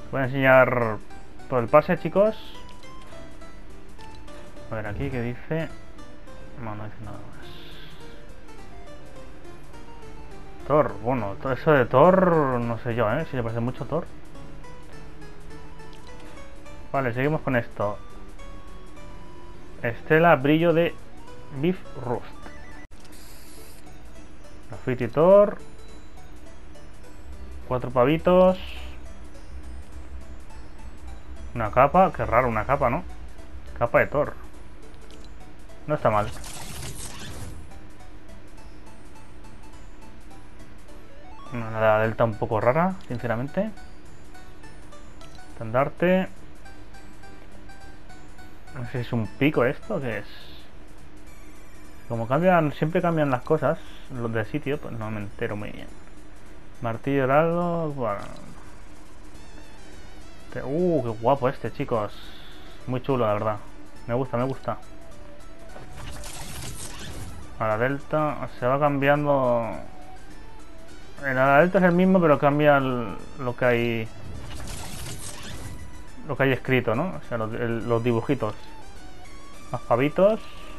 Voy a enseñar todo el pase, chicos. A ver aquí qué dice. No, no dice nada más. Thor, bueno, todo eso de Thor, no sé yo, si le parece mucho Thor. Vale, seguimos con esto. Estela brillo de Beef Rust. Graffiti Thor. 4 pavitos. Una capa, qué raro, una capa, ¿no? Capa de Thor. No está mal. Una delta un poco rara, sinceramente. Estandarte. No sé si es un pico esto, ¿qué es? Como cambian, siempre cambian las cosas, los del sitio, pues no me entero muy bien. Martillo dorado, bueno. Qué guapo este, chicos. Muy chulo, la verdad. Me gusta, me gusta. A la delta se va cambiando. En la delta es el mismo, pero cambia lo que hay. Lo que hay escrito, ¿no? O sea, los dibujitos. Más pavitos.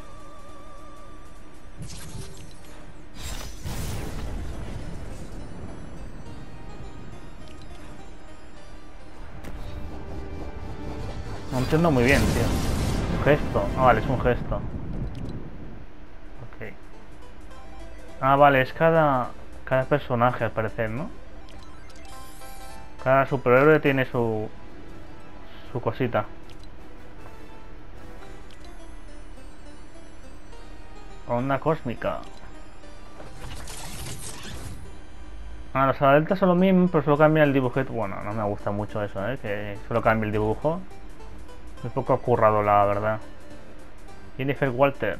No entiendo muy bien, tío. Un gesto. Ah, vale, es un gesto. Ok. Ah, vale, es cada personaje al parecer, ¿no? Cada superhéroe tiene su cosita. Onda cósmica. Ah, los deltas son lo mismo, pero solo cambia el dibujito. Bueno, no me gusta mucho eso, que solo cambie el dibujo. Un poco currado, la verdad. Jennifer Walters.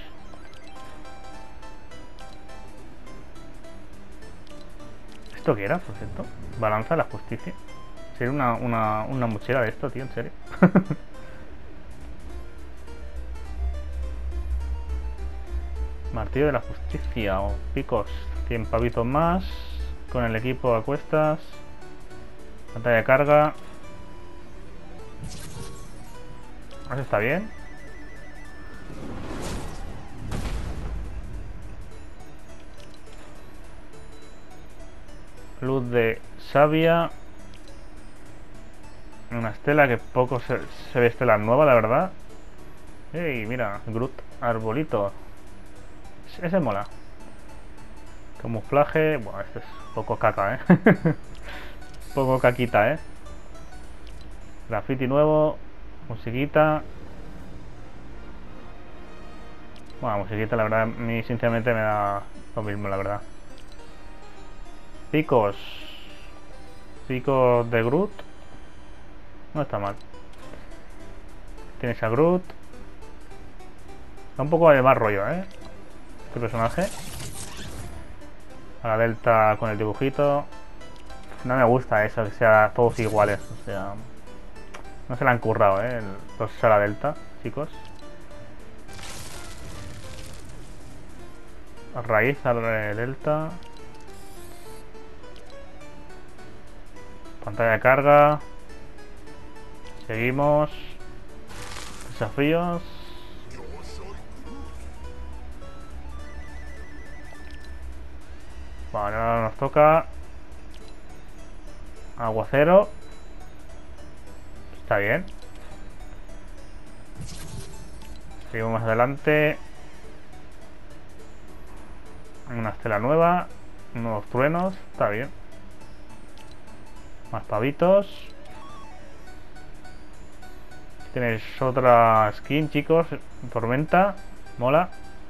¿Esto qué era, por cierto? Balanza de la justicia. Sería una mochila de esto, tío, en serio. Martillo de la justicia o picos. 100 pavitos más. Con el equipo a cuestas. Pantalla de carga. Eso está bien. Luz de savia. Una estela que poco se ve estela nueva, la verdad. Ey, mira, Groot, arbolito. Ese mola. Camuflaje. Bueno, este es poco caca, poco caquita, Graffiti nuevo. Musiquita. Bueno, musiquita, la verdad, a mí sinceramente me da lo mismo, la verdad. Picos. Picos de Groot. No está mal. Tienes a Groot. Da un poco de más rollo, este personaje. A la delta con el dibujito. No me gusta eso, que sea todos iguales. O sea, no se la han currado, los a la delta, chicos. Raíz a la delta. Pantalla de carga. Seguimos. Desafíos. Vale, ahora nos toca aguacero. Está bien. Seguimos más adelante. Una estela nueva. Nuevos truenos. Está bien. Más pavitos. Tenéis otra skin, chicos. Tormenta. Mola.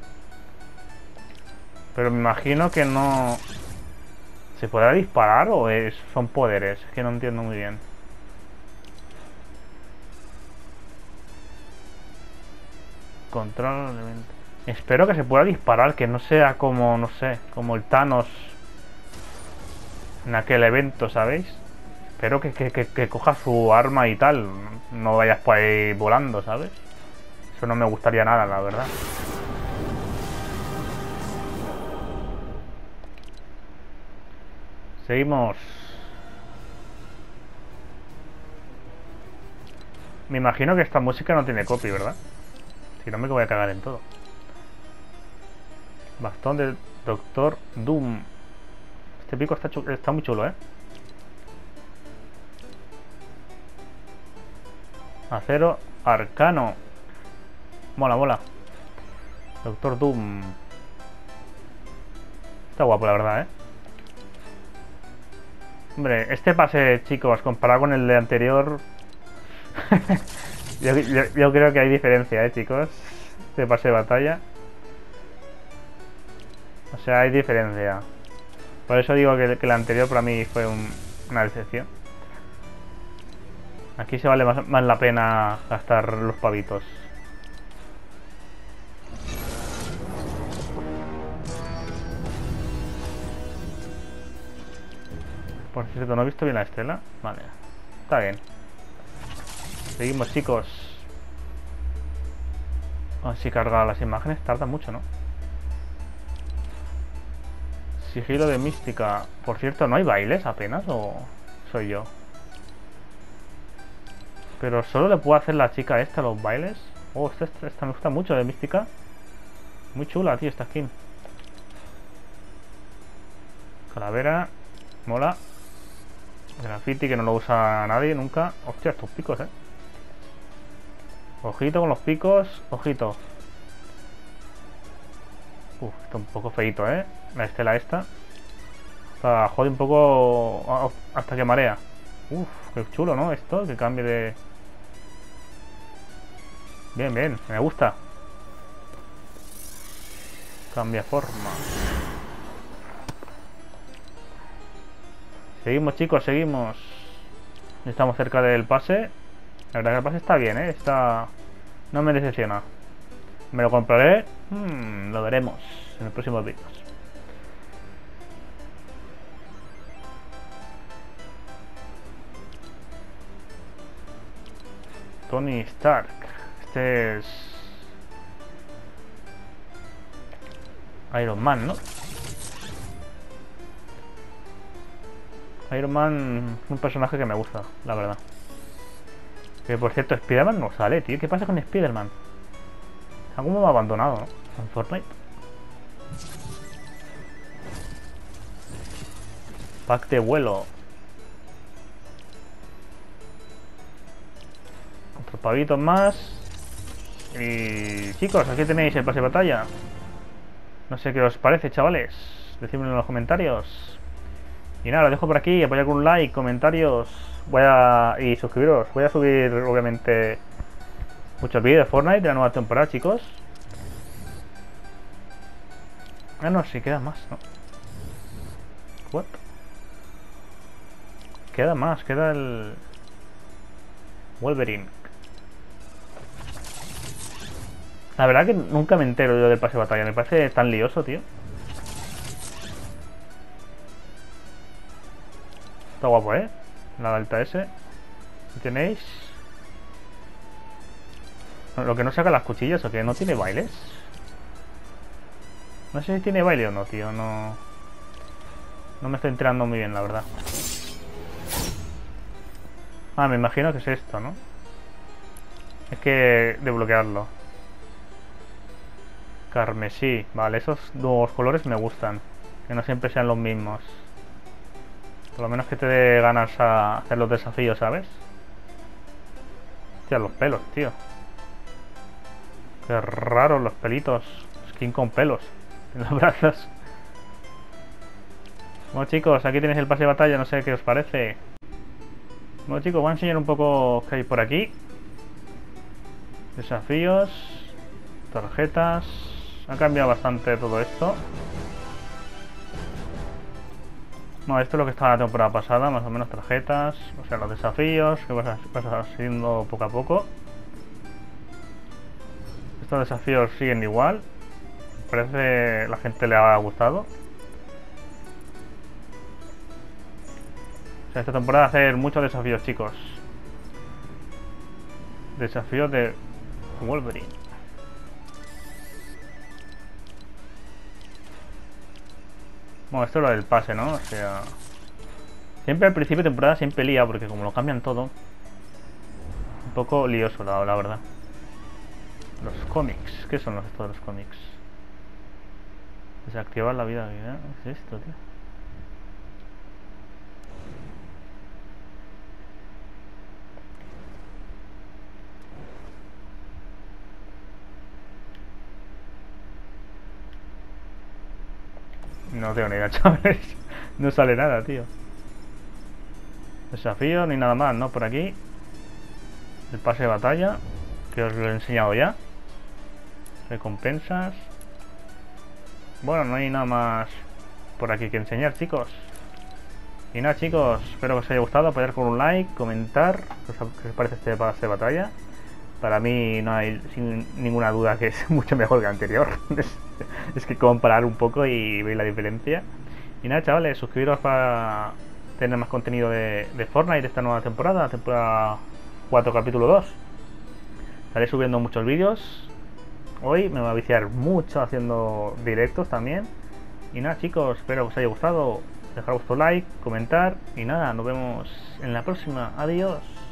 Pero me imagino que no... ¿Se podrá disparar o son poderes? Es que no entiendo muy bien. Control elemento. Espero que se pueda disparar, que no sea como, no sé, como el Thanos en aquel evento, ¿sabéis? Espero que coja su arma y tal. No vayas por ahí volando, ¿sabes? Eso no me gustaría nada, la verdad. Seguimos. Me imagino que esta música no tiene copy, ¿verdad? Si no me voy a cagar en todo. Bastón de Doctor Doom. Este pico está muy chulo, ¿eh? Acero arcano. Mola, mola. Doctor Doom. Está guapo, la verdad, ¿eh? Hombre, este pase, chicos, comparado con el de anterior... yo creo que hay diferencia, chicos. Este pase de batalla. O sea, hay diferencia. Por eso digo que el anterior para mí fue una decepción. Aquí se vale más la pena gastar los pavitos. Por cierto, no he visto bien la estela. Vale, está bien. Seguimos, chicos. A ver si carga las imágenes. Tarda mucho, ¿no? Sigilo de mística. Por cierto, ¿no hay bailes apenas o soy yo? Pero solo le puedo hacer la chica esta los bailes. Oh, esta me gusta mucho de mística. Muy chula, tío, esta skin. Calavera. Mola. Graffiti que no lo usa nadie nunca. Hostia, estos picos, Ojito con los picos. Ojito. Está un poco feito, la estela esta. O sea, jode un poco hasta que marea. Qué chulo, ¿no? Esto, que cambie de... Bien, bien, me gusta. Cambia forma. Seguimos, chicos, seguimos. Estamos cerca del pase. La verdad que el pase está bien, Está... No me decepciona. Me lo compraré. Lo veremos en los próximos vídeos. Tony Stark. Este es... Iron Man, ¿no? Iron Man es un personaje que me gusta, la verdad. Que por cierto, Spider-Man no sale, tío. ¿Qué pasa con Spider-Man? ¿Cómo me ha abandonado, no? En Fortnite. Pack de vuelo. Otros pavitos más. Y chicos, aquí tenéis el pase de batalla. No sé qué os parece, chavales. Decídmelo en los comentarios. Y nada, lo dejo por aquí. Apoyad con un like, comentarios. Y suscribiros. Voy a subir, obviamente, muchos vídeos de Fortnite de la nueva temporada, chicos. Ah, no, sí, queda más, ¿no? What? Queda más, queda el... Wolverine. La verdad que nunca me entero yo del pase de batalla. Me parece tan lioso, tío. Está guapo, La delta S. Aquí tenéis. Lo que no saca las cuchillas o que no tiene bailes. No sé si tiene baile o no, tío. No me estoy enterando muy bien, la verdad. Ah, me imagino que es esto, ¿no? Es que desbloquearlo. Carmesí. Vale, esos dos colores me gustan. Que no siempre sean los mismos. Por lo menos que te dé ganas a hacer los desafíos, ¿sabes? Hostia, los pelos, tío. Qué raro los pelitos. Skin con pelos en los brazos. Bueno, chicos, aquí tenéis el pase de batalla. No sé qué os parece. Bueno, chicos, voy a enseñar un poco qué hay por aquí. Desafíos. Tarjetas. Ha cambiado bastante todo esto. No, esto es lo que estaba la temporada pasada, más o menos tarjetas, o sea, los desafíos que vas haciendo poco a poco. Estos desafíos siguen igual. Parece la gente le ha gustado. O sea, esta temporada hacer muchos desafíos, chicos. Desafíos de Wolverine. Bueno, esto es lo del pase, ¿no? O sea... Siempre al principio de temporada siempre lía, porque como lo cambian todo... poco lioso, la verdad. Los cómics. ¿Qué son estos de los cómics? Desactivar la vida. ¿Qué es esto, tío? No tengo ni idea, chavales. No sale nada, tío. Desafío ni nada más, ¿no? Por aquí. El pase de batalla, que os lo he enseñado ya. Recompensas. Bueno, no hay nada más por aquí que enseñar, chicos. Y nada, chicos, espero que os haya gustado. Apoyar con un like, comentar qué os parece este pase de batalla. Para mí no hay sin ninguna duda que es mucho mejor que el anterior. Es que comparar un poco y veis la diferencia. Y nada, chavales, suscribiros para tener más contenido de Fortnite de esta nueva temporada 4 capítulo 2. Estaré subiendo muchos vídeos. Hoy me voy a viciar mucho haciendo directos también. Y nada, chicos, espero que os haya gustado. Dejar vuestro like, comentar y nada, nos vemos en la próxima. Adiós.